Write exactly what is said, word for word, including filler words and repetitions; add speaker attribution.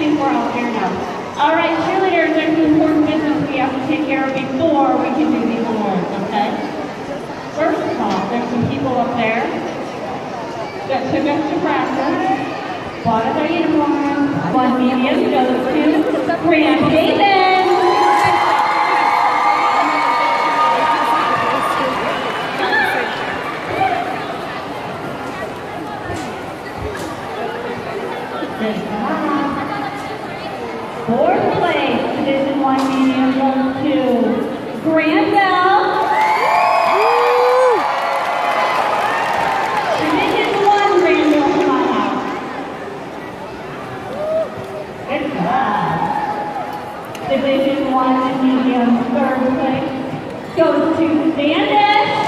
Speaker 1: too far out there now. All right, cheerleaders, there's some important business we have to take care of before we can do these awards, okay? First of all, there's some people up there that took us to practice, bought us our uniforms. One medium goes to Grant Davis. Fourth place, Division One medium goes to Granville. Division One Granville, come on out. Good job. Division One medium third place goes to Sandus.